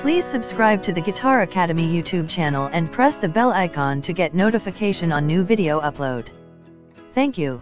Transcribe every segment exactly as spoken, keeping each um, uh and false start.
Please subscribe to the Guitar Academy YouTube channel and press the bell icon to get notification on new video upload. Thank you.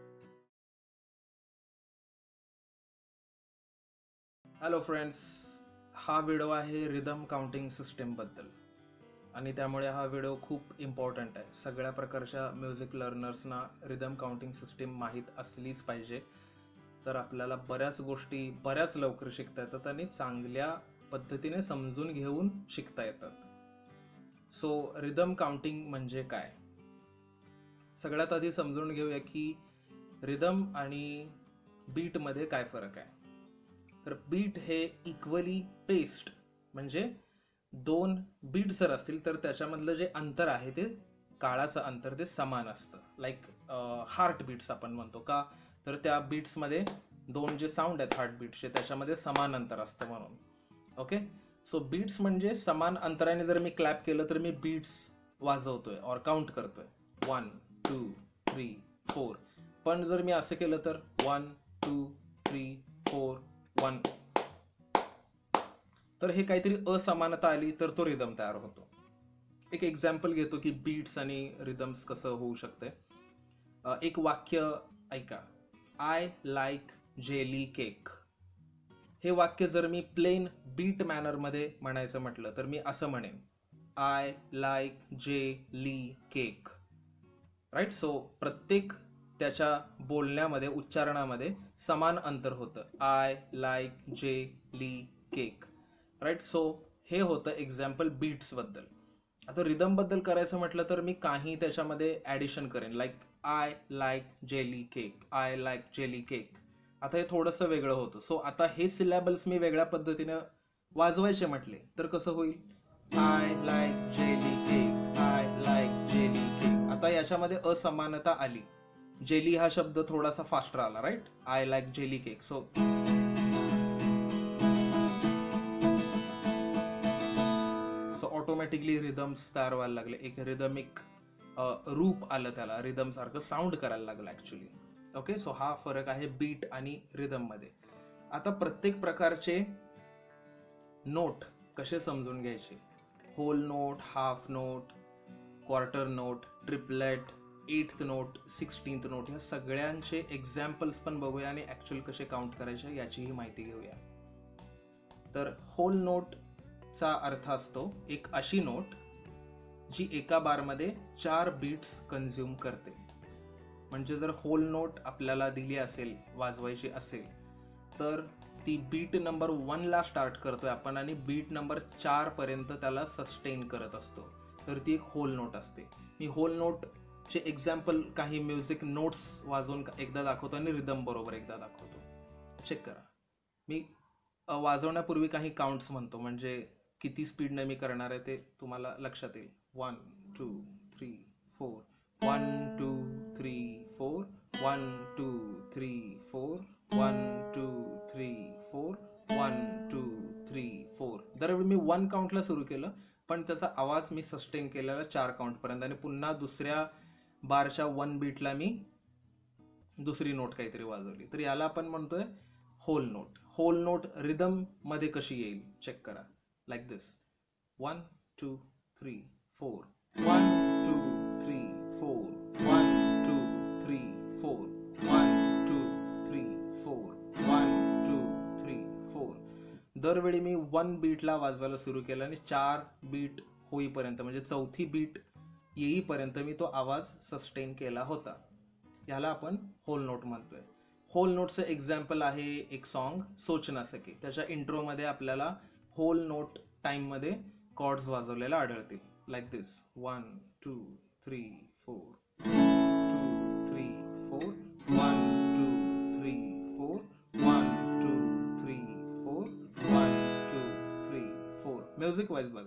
Hello friends, हा video आहे rhythm counting system बद्दल आणि त्यामुळे हा video खूप important आहे. सगळ्या प्रकारच्या म्युझिक लर्नर्सना रिदम काउंटिंग सिस्टीम माहीत असलीच पाहिजे. तर आपल्याला बऱ्याच गोष्टी बऱ्याच लवकर शिकता येतात आणि चांगल्या पद्धतीने समजून घेऊन शिकता येतात. सो रिदम काउंटिंग म्हणजे काय? सगळ्यात आधी समजून घेऊया की रिदम आणि बीटमध्ये काय फरक आहे. तर बीट हे इक्वली पेस्ड, म्हणजे दोन बीट जर असतील तर त्याच्यामधलं जे अंतर आहे ते काळाचं अंतर ते समान असतं. लाईक हार्ट बीट्स आपण म्हणतो का, तर त्या बीट्समध्ये दोन जे साऊंड आहेत हार्ट बीट्सचे त्याच्यामध्ये समान अंतर असतं म्हणून. ओके, सो बीट्स म्हणजे समान अंतराने जर मी क्लॅप केलं तर मी बीट्स वाजवतोय और काउंट करतोय वन टू थ्री फोर. पण जर मी असं केलं तर one two three four one, तर हे काहीतरी असमानता आली तर तो रिदम तयार होतो. एक एक्झाम्पल घेतो की बीट्स आणि रिदम्स कसं होऊ शकते. एक वाक्य ऐका, आय लाईक जेली केक. हे वाक्य जर मी प्लेन बीट मॅनर मध्ये म्हणायचं म्हटलं तर मी असं म्हणेन, I like jelly cake. Right. So प्रत्येक त्याच्या बोलण्यामध्ये उच्चारणामध्ये समान अंतर होतं, I like jelly cake. Right. So हे होतं एक्झाम्पल बीट्स बद्दल. आता रिदम बद्दल करायचं म्हटलं तर मी काही त्याच्यामध्ये ऍडिशन करेन, like I like jelly cake, I like jelly cake. आता हे थोडंसं वेगळं होतं. सो आता हे सिलॅबल्स मी वेगळ्या पद्धतीने वाजवायचे म्हटले तर कसं होईल, I like jelly cake, I like jelly cake. आता याच्यामध्ये असमानता आली, जेली हा शब्द थोडासा फास्टर आला. Right. I like jelly cake. So so automatically rhythms तयार व्हायला लागले. एक रिदमिक रूप आलं, त्याला रिदम सारखं साऊंड करायला लागलं ऍक्च्युली. ओके, सो हा फरक आहे बीट आणि रिदम मध्ये. आता प्रत्येक प्रकारचे नोट कसे समजून घ्यायचे, whole note, half note, quarter note, triplet, eighth note, sixteenth note, ह्या सगळ्यांचे एक्झाम्पल्स पण बघूया आणि ऍक्च्युअल कसे काउंट करायचे याचीही माहिती घेऊया. तर होल नोटचा अर्थ असतो एक अशी नोट जी एका बारमध्ये चार बीट्स कन्झ्युम करते. म्हणजे जर होल नोट आपल्याला दिली असेल, वाजवायची असेल, तर ती बीट नंबर वन ला स्टार्ट करतोय आपण आणि बीट नंबर चार पर्यंत त्याला सस्टेन करत असतो. तर ती एक होल नोट असते. मी होल नोट चे एक्झाम्पल काही म्युझिक नोट्स वाजवून एकदा दाखवतो आणि रिदम बरोबर एकदा दाखवतो. चेक करा. मी वाजवण्यापूर्वी काही काउंट्स म्हणतो, म्हणजे किती स्पीडने मी करणार आहे ते तुम्हाला लक्षात येईल. One two three four, one two three four, one two three four, one two three four, one two three four. दरवेळी मी वन काउंटला सुरू केलं पण त्याचा आवाज मी सस्टेन केलेला चार काउंट पर्यंत आणि पुन्हा दुसऱ्या बारच्या वन बीटला मी दुसरी नोट काहीतरी वाजवली. तर याला आपण म्हणतोय whole note. Whole note rhythm मध्ये कशी येईल चेक करा. Like this, one two three four, one two three four, one two three four, one two three four, one two three four. दरवेळी मी वन बीटला वाजवायला सुरू केलं आणि चार बीट होईपर्यंत, म्हणजे चौथी बीट येईपर्यंत मी तो आवाज सस्टेन केला होता. याला आपण होल नोट म्हणतोय. होल नोटचं एक्झाम्पल आहे एक सॉन्ग सोच ना सके. त्याच्या इंट्रोमध्ये आपल्याला होल नोट टाइम मध्ये कॉर्ड्स वाजवलेला आढळतील. Like this, one two three four, two three four, one two three four, one two three four, one two three four. Music wise बघा,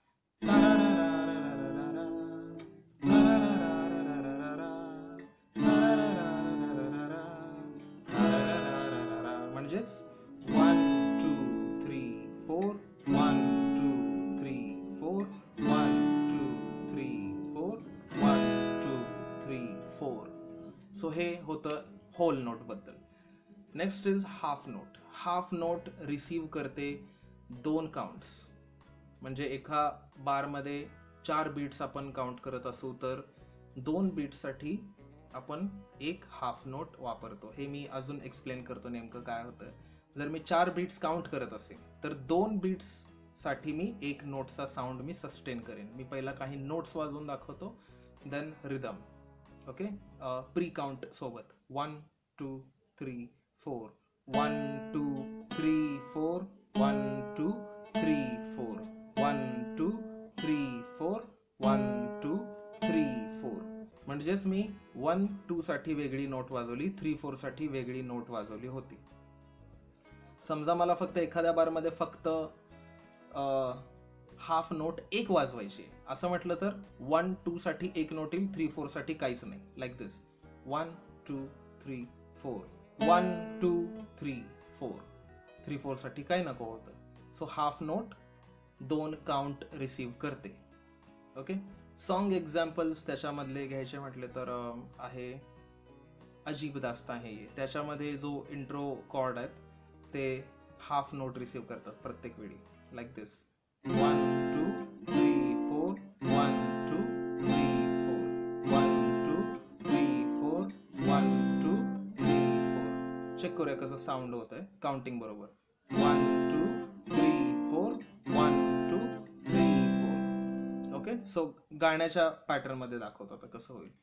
म्हणजेच one two three four, one two three four, one two three four, one two three four. So हे होतं hole note बद्दल. Next is half note. Half note receive करते दोन counts. म्हणजे एका बारमध्ये चार बीट्स आपण काउंट करत असू तर दोन बीट्ससाठी आपण एक हाफ नोट वापरतो. हे मी अजून एक्सप्लेन करतो नेमकं काय होतं. जर मी चार बीट्स काउंट करत असेल तर दोन बीट्ससाठी मी एक नोटचा साऊंड मी सस्टेन करेन. मी पहिला काही नोट्स वाजवून दाखवतो, then rhythm. Okay, pre count सोबत one two three four, one two three four, one two three four, one two three four, one two three four. म्हणजेच मी वन टू साठी वेगळी नोट वाजवली, थ्री फोर साठी वेगळी नोट वाजवली होती. समजा मला फक्त एखाद्या बारमध्ये फक्त हाफ नोट एक वाजवायची असं म्हटलं तर वन टू साठी एक नोट येईल, थ्री फोर साठी काहीच नाही. Like this, one two three four, one two three four. Three four साठी काही नको होतं. सो हाफ नोट दोन काउंट रिसीव्ह करते. ओके, सॉन्ग एक्झाम्पल्स त्याच्यामधले घ्यायचे म्हटले तर आहे अजीब दास्तां है ये. त्याच्यामध्ये जो इंट्रो कॉर्ड आहेत ते हाफ नोट रिसीव्ह करतात प्रत्येक वेळी. Like this, one two three four, one two three four, one two three four, one two three four. Check करूया कसं साऊंड होत आहे काउंटिंग बरोबर. One two three four, one two three four. Okay, so गाण्याच्या pattern मध्ये दाखवतो आता कसं होईल.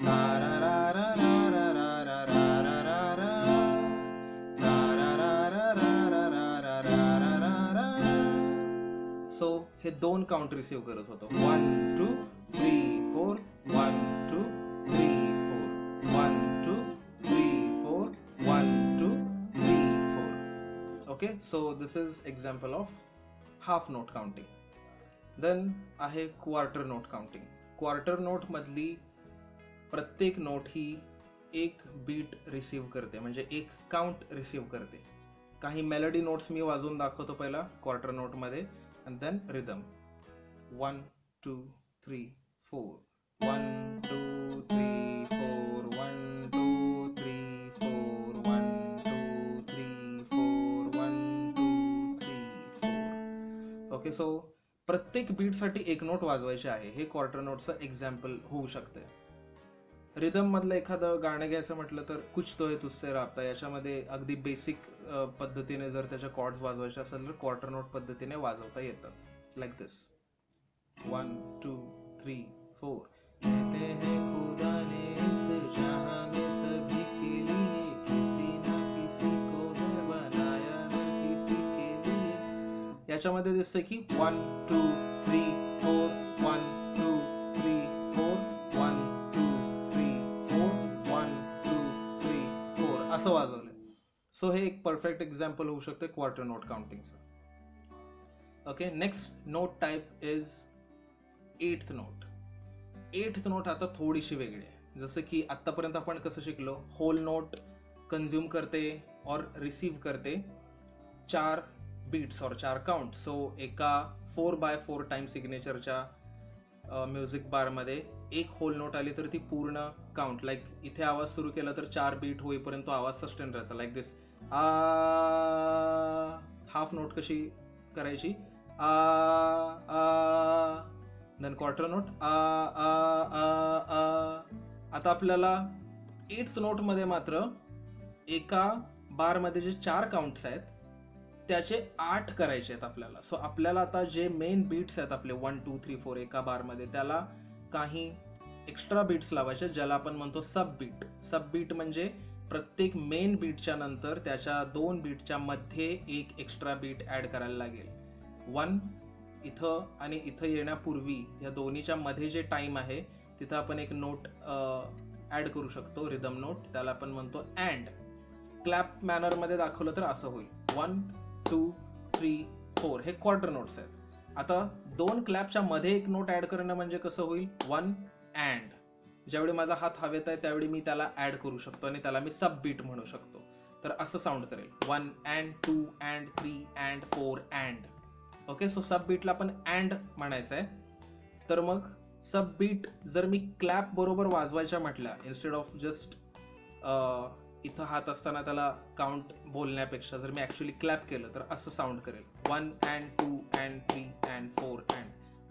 सो हे दोन काउंट रिसीव्ह करत होतो. One two three four, one two three four, one two three four, one two three four. Okay, so this is example of half note counting. Then आहे quarter note counting. Quarter note मधली प्रत्येक note ही एक bit receive करते, म्हणजे एक count receive करते. काही melody notes मी वाजवून दाखवतो पहिला क्वार्टर नोट मध्ये, and then rhythm. One, two, three, four. One, two, three, four. One, two, three, four. One, two, three, four. One, two, three, four. Okay, so प्रत्येक beat साठी एक note वाजवायची आहे. हे quarter नोटचं example होऊ शकते. Rhythm मधलं एखादं गाणं घ्यायचं म्हटलं तर कुछ तो है तुझसे राबता. याच्यामध्ये अगदी बेसिक पद्धतीने जर त्याच्या कॉर्ड्स वाजवायचे असेल तर क्वार्टर नोट पद्धतीने वाजवता येतात. Like this, one two three four. कहते हैं खुदा ने इस जहां में सभी के लिए किसी ना किसी को है बनाया हर किसी के लिए. याच्यामध्ये दिसतंय की one two three four, one two three four, one two three four, one two three four असं वाजवलं. सो हे एक परफेक्ट एक्झाम्पल होऊ शकते क्वार्टर नोट काउंटिंगचं. Okay, next note type is eighth note. Eighth note आता थोडीशी वेगळी आहे. जसं की आत्तापर्यंत आपण कसं शिकलो, होल नोट कंझ्युम करते और रिसीव्ह करते चार बीट्स और चार काउंट. सो एका फोर बाय फोर टाइम सिग्नेचरच्या म्युझिक बारमध्ये एक होल नोट आली तर ती पूर्ण काउंट. लाईक इथे आवाज सुरू केला तर चार बीट होईपर्यंत आवाज सस्टेन राहतो. लाईक दिस, आ. हाफ नोट कशी करायची, आ आ. देन क्वार्टर नोट आ आ आ आ. आता आपल्याला एट्थ नोट मध्ये मात्र एका बार मध्ये जे चार काउंट्स आहेत त्याचे आठ करायचे आहेत आपल्याला. सो आपल्याला आता जे मेन बीट्स आहेत आपले वन टू थ्री फोर एका बार मध्ये, त्याला काही एक्स्ट्रा बीट्स लावायचे ज्याला आपण म्हणतो सब बीट. सब बीट म्हणजे प्रत्येक मेन बीटच्या नंतर त्याच्या दोन बीटच्या मध्ये एक एक्स्ट्रा बीट ऍड करायला लागेल. वन इथं आणि इथं येण्यापूर्वी या दोन्हीच्या मध्ये जे टाइम आहे तिथं आपण एक नोट ऍड करू शकतो, रिदम नोट. त्याला आपण म्हणतो अँड. क्लॅप मॅनर मध्ये दाखवलं तर असं होईल, वन टू थ्री फोर. हे क्वार्टर नोट्स आहेत. आता दोन क्लॅपच्या मध्ये एक नोट ऍड करणं म्हणजे कसं होईल, वन अँड. ज्यावेळी माझा हात हवेत आहे त्यावेळी मी त्याला ऍड करू शकतो आणि त्याला मी सब बीट म्हणू शकतो. तर असं साऊंड करेल, one and, two and, three and, four and. Okay, so sub बीटला पण अँड म्हणायचं आहे. तर मग सब बीट जर मी क्लॅप बरोबर वाजवायच्या म्हटल्या, इन्स्टेड ऑफ जस्ट इथं हात असताना त्याला काउंट बोलण्यापेक्षा जर मी ऍक्च्युअली क्लॅप केलं तर असं साऊंड करेल, one and, two and, three and, four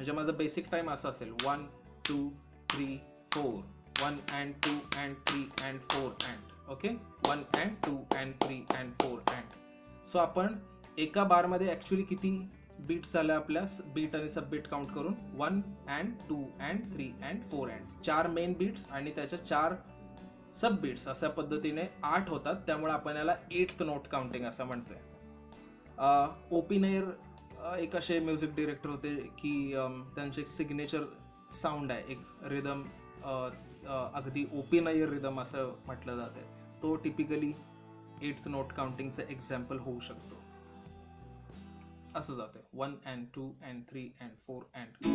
म्हणजे माझं बेसिक टाइम असं असेल one two three four, one and two and three and four and okay, one and two and three and four and. So आपण एका बारमध्ये actually किती beats झाल्या आपल्या बीट आणि सब बीट काउंट करून, one and two and three and four and चार main beats आणि त्याच्या चार सब बीट्स अशा पद्धतीने आठ होतात. त्यामुळे आपण याला एट्थ नोट काउंटिंग असं म्हणतोय. ओपी नयर एक असे म्युझिक डिरेक्टर होते की त्यांचे एक सिग्नेचर साऊंड आहे, एक रिदम, अगदी ओपी नयर रिदम असं म्हटलं जाते. तो टिपिकली एट्थ नोट काउंटिंगचं एक्झाम्पल होऊ शकतो. असं जाते one and two and three and four and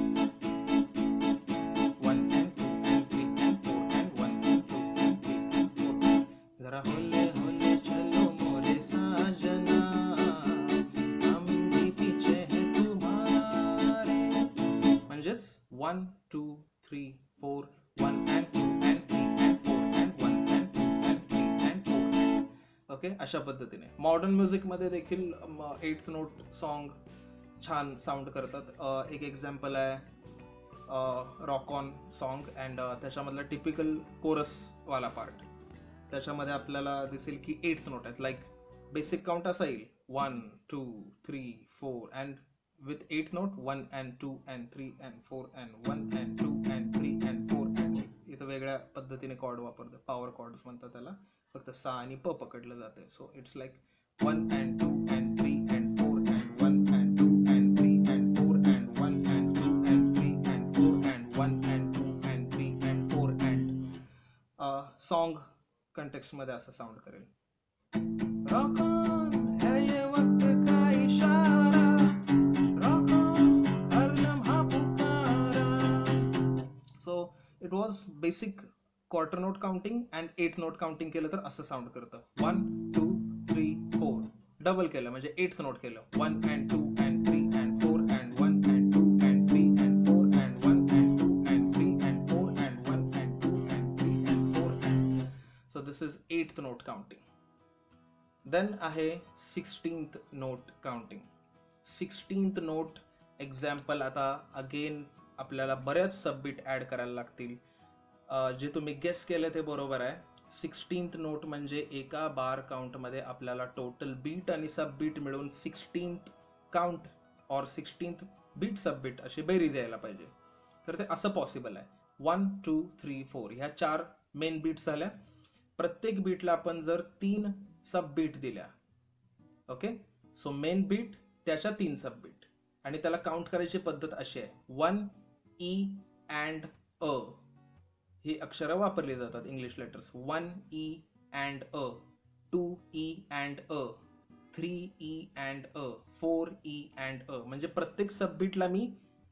one and two and three and four and one and two and three and four. जरा होले होले चलो मोरे साजना, हम भी पीछे है तुम्हारे. म्हणजेच one two three four, one and two and three and four and one and two and three and four. Okay, अशा पद्धतीने मॉडर्न म्युझिकमध्ये देखील एट्थ नोट सॉन्ग छान साऊंड करतात. एक एक्झाम्पल आहे रॉक ऑन सॉन्ग अँड त्याच्यामधला टिपिकल कोरसवाला पार्ट. त्याच्यामध्ये आपल्याला दिसेल की एट्थ नोट आहेत. लाईक बेसिक काउंट असा येईल one two three four and with eight note one and two and three and four and one and two and three and four and. इथं वेगळ्या पद्धतीने कॉर्ड वापरतात, पॉवर कॉर्ड्स म्हणतात त्याला. फक्त सा आणि प पकडलं जाते. So it's like one and two and three and four and one and two and three and four and one and two and three and four and one and two and three and four and. Song कंटेक्स्टमध्ये असं sound करेल. Rock on है ये वक्त का इशारा, rock on हर लम्हा पुकारा. So it was basic quarter note counting and eight note counting केलं तर असं साऊंड करतं. One two three four. Double केलं म्हणजे एट्थ नोट केलं. One and two and three and four and one and two and three and four and one and two and three and four and one and two and three and four and. So this is eighth note counting. Then आहे sixteenth note counting. Sixteenth note example आता again आपल्याला बऱ्याच सबबीट add करायला लागतील. जे तुम्ही guess केलं ते बरोबर आहे. सिक्स्टीन्थ नोट म्हणजे एका बार काउंटमध्ये आपल्याला टोटल बीट आणि सब बीट मिळून सिक्स्टीन्थ काउंट और सिक्स्टीन्थ बीट सब बीट अशी बेरीज यायला पाहिजे. तर ते असं पॉसिबल आहे. वन टू थ्री फोर ह्या चार मेन बीट्स झाल्या. प्रत्येक बीटला आपण जर तीन सब बीट दिल्या, ओके, सो मेन बीट त्याच्या तीन सब बीट, आणि त्याला काउंट करायची पद्धत अशी आहे. वन ई अँड अ ही अक्षरं वापरली जातात, English letters. One e and a, two e and a, three e and a, four e and a. म्हणजे प्रत्येक सबबीटला मी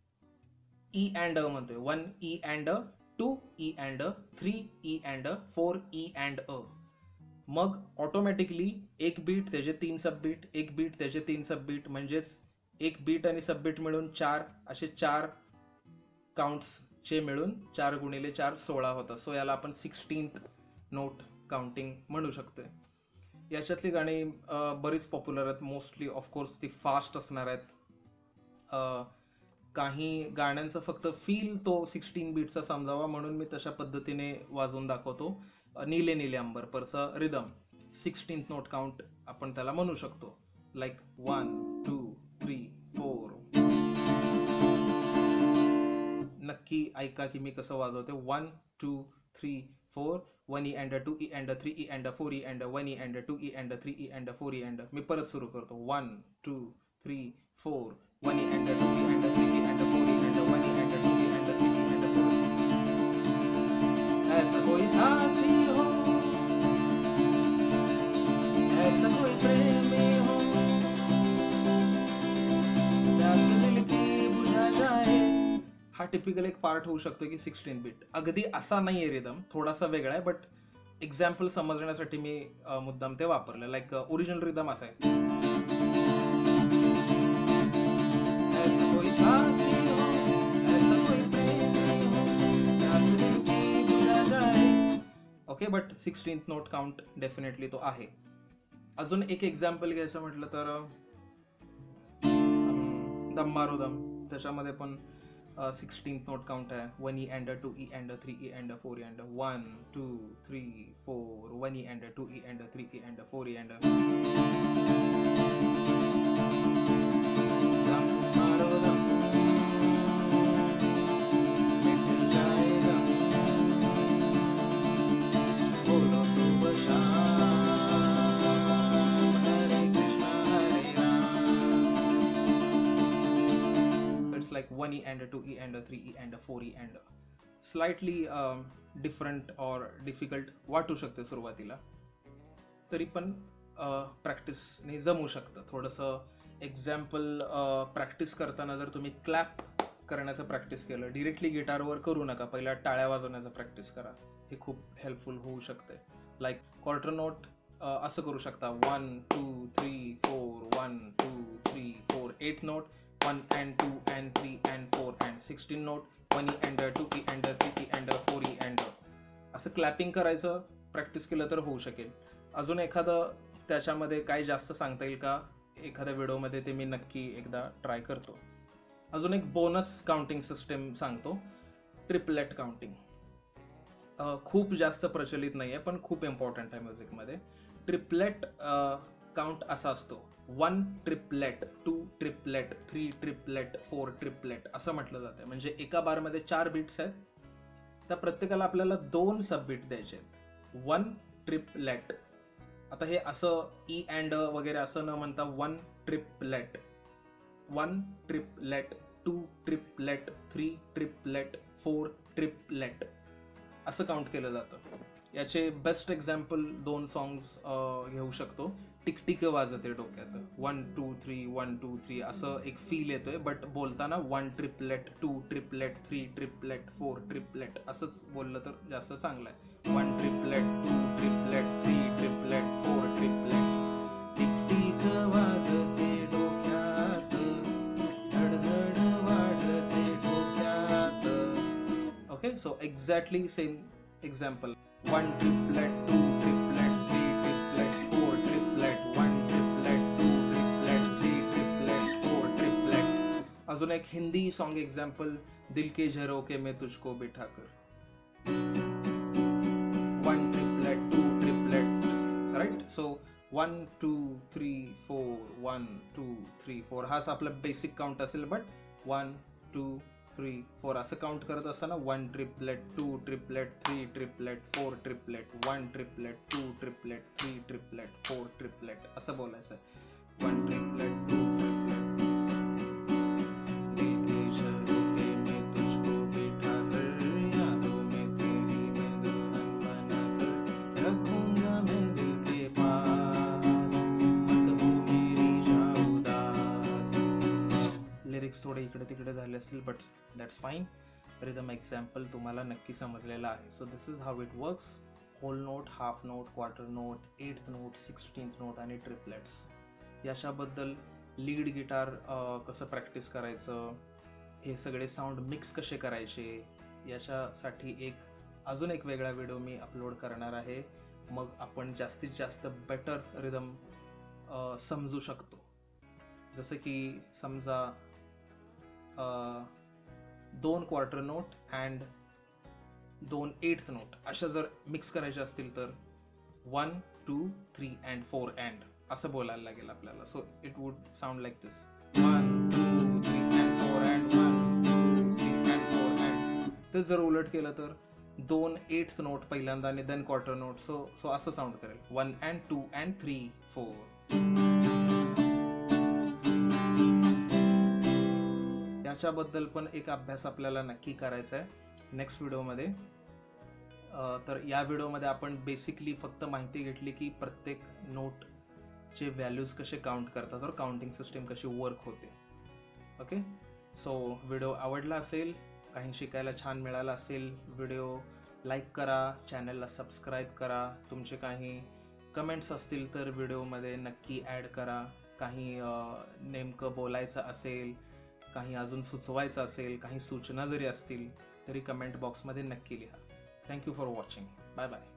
ई अँड अ म्हणतोय. One e and a, two e and a, three e and a, four e and a. मग automatically एक bit त्याचे तीन सबबीट, एक बीट त्याचे तीन सबबीट, म्हणजेच एक बीट आणि सबबीट मिळून चार, असे चार काउंट्स चे मिळून चार गुणिले चार सोळा होतं. सो याला आपण सिक्स्टीन्थ नोट काउंटिंग म्हणू शकतोय. याच्यातली गाणी बरीच पॉप्युलर आहेत. मोस्टली ऑफकोर्स ती फास्ट असणार आहेत. काही गाण्यांचं फक्त फील तो सिक्स्टीन बीटचा समजावा म्हणून मी तशा पद्धतीने वाजवून दाखवतो. नीले नीले अंबर परचा रिदम सिक्स्टीन्थ नोट काउंट आपण त्याला म्हणू शकतो. Like one two three four. नक्की ऐका की मी कसं वाजवते. One two three four, one e and two e and three e and four e and one e and two e and three e and four e and. मी परत सुरू करतो. One two three four, one e and two e and three e and four e and one e and two e and three e and four. ऐसा कोई साथी हो, ऐसा कोई प्रेमी हो, प्यास दिल की बुझा जाए. हा टिपिकल एक पार्ट होऊ शकतो की सिक्स्टीन बीट. अगदी असा नाही आहे रिदम, थोडासा वेगळा आहे, बट एक्झाम्पल समजण्यासाठी मी मुद्दाम ते वापरलं. लाईक ओरिजिनल रिदम असा आहे. Okay, but sixteenth note count definitely तो आहे. अजून एक एक्झाम्पल घ्यायचं म्हटलं तर दम मारो दम. त्याच्यामध्ये पण सिक्सटीन्थ नोट काउंट है, one e and a, two e and a, three e and a, four e and a, one two three four, one e and a, two e and a, three e and a, four e and a. Like one E ender, two E ender, three E ender, four E ender. Slightly um, different or difficult वाटू शकते सुरुवातीला, तरी पण प्रॅक्टिसने जमू शकतं. थोडंसं example practice करताना जर तुम्ही क्लॅप करण्याचं प्रॅक्टिस केलं, डिरेक्टली गिटारवर करू नका, पहिला टाळ्या वाजवण्याचा प्रॅक्टिस करा, हे खूप हेल्पफुल होऊ शकते. लाईक क्वार्टर नोट असं करू शकता, one two three four, one two three four, eight note, one and two and three and four and sixteen note, one E ender, two E ender, three E ender, four E ender. असं clapping करायचं practice केलं तर होऊ शकेल. अजून एखादं त्याच्यामध्ये काय जास्त सांगता येईल का, एखाद्या व्हिडिओमध्ये ते मी नक्की एकदा ट्राय करतो. अजून एक बोनस काउंटिंग सिस्टम सांगतो, ट्रिपलेट काउंटिंग. खूप जास्त प्रचलित नाही आहे पण खूप इम्पॉर्टंट आहे म्युझिकमध्ये. ट्रिपलेट काउंट असा असतो, one triplet, two triplet, three triplet, four triplet असं म्हटलं जातं. म्हणजे एका बारमध्ये चार बीट्स आहेत, त्या प्रत्येकाला आपल्याला दोन सब बीट द्यायचे आहेत. One triplet. आता हे असं ई अँड वगैरे असं न म्हणता one triplet, one triplet, two triplet, three triplet, four triplet असं काउंट केलं जातं. याचे बेस्ट एक्झाम्पल दोन सॉंग्स घेऊ शकतो. टिकटिक वाजते डोक्यात, one two three, one two three असं एक फील येतोय, बट बोलताना one triplet, two triplet, three triplet, four triplet असंच बोललं तर जास्त चांगलं आहे. One triplet, two triplet, three triplet, four triplet. टिकटिक वाजते डोक्यात, धडधड वाढते डोक्यात. Okay, so exactly same example. One triplet, two triplet, three triplet, four triplet, one triplet, two triplet, three triplet, four triplet. अजून एक हिंदी सॉन्ग एक्झाम्पल, दिल के झरोखे में तुझको बिठा कर. One triplet, two triplet, right. So one two three four, one two three four हाच आपला basic count असेल, but one two three four असं काउंट करत असताना one triplet, two triplet, three triplet, four triplet, one triplet, two triplet, three triplet, four triplet असं बोलायचं. One triplet, two triplet, दिल के झरोखे में तुझको बिठा कर, यादों में तेरी मैं दुल्हन बना कर, रखूंगा मैं दिल के पास, मत हो मेरी जा उदास. लिरिक्स थोडे इकडे तिकडे झाले असतील, but that's fine. Rhythm example तुम्हाला नक्की समजलेला आहे. So this is how it works. Whole note, half note, quarter note, eighth note, sixteenth note आणि ट्रिपलेट्स. याच्याबद्दल लीड गिटार कसं प्रॅक्टिस करायचं, हे सगळे साऊंड मिक्स कसे करायचे, याच्यासाठी एक अजून एक वेगळा व्हिडिओ मी अपलोड करणार आहे. मग आपण जास्तीत जास्त बेटर रिदम समजू शकतो. जसं की समजा दोन क्वार्टर नोट अँड दोन एट्थ नोट अशा जर मिक्स करायचे असतील तर one two three and four and असं बोलायला लागेल आपल्याला. So it would sound like this, one two three and four and, one two three and four and. ते जर उलट केलं तर दोन एट्थ नोट पहिल्यांदा आणि then quarter note. So so असं साऊंड करेल, one and two and three four. याच्याबद्दल पण एक अभ्यास आपल्याला नक्की करायचा आहे नेक्स्ट व्हिडिओमध्ये. तर या व्हिडिओमध्ये आपण बेसिकली फक्त माहिती घेतली की प्रत्येक नोटचे व्हॅल्यूज कसे काउंट करतात और काउंटिंग सिस्टीम कशी वर्क होते. ओके, सो व्हिडिओ आवडला असेल, काही शिकायला छान मिळालं असेल, व्हिडिओ लाईक करा, चॅनलला सबस्क्राईब करा. तुमचे काही कमेंट्स असतील तर व्हिडिओमध्ये नक्की ॲड करा. काही नेमकं बोलायचं असेल, काही अजून सुचवायचं असेल, काही सूचना जरी असतील तरी कमेंट बॉक्समध्ये नक्की लिहा. Thank you for watching. Bye bye.